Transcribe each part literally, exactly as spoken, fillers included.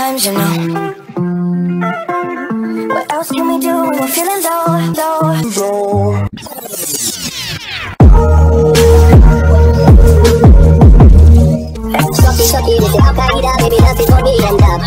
times, you know. What else can we do when we're feeling low, low, low? Shocky, shocky, this is Al-Qaeda, baby, that's before we end up.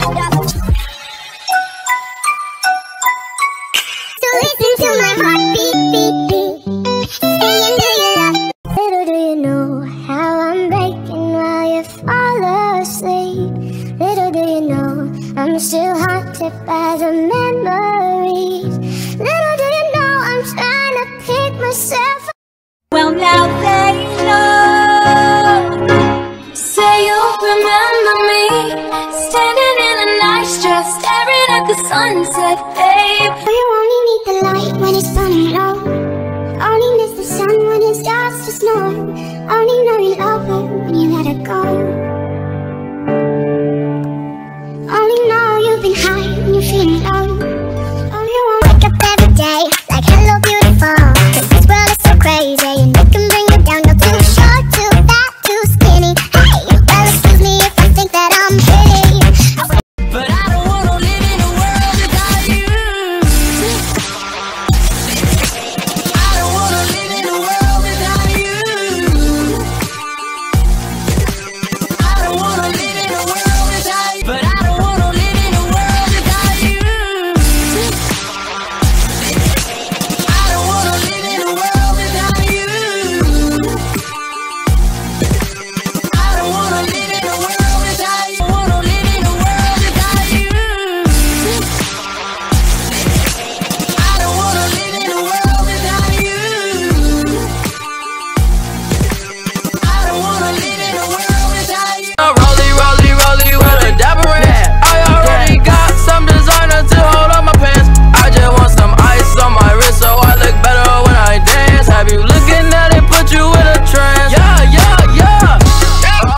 So listen to my heartbeat, beat, beat. Saying, do you love? Little do you know how I'm breaking while you fall asleep. Little do you know I'm still haunted by the memories. Little do you know I'm trying to pick myself up. Well, now they know. Say you'll remember me, standing in a nice dress, staring at the sunset.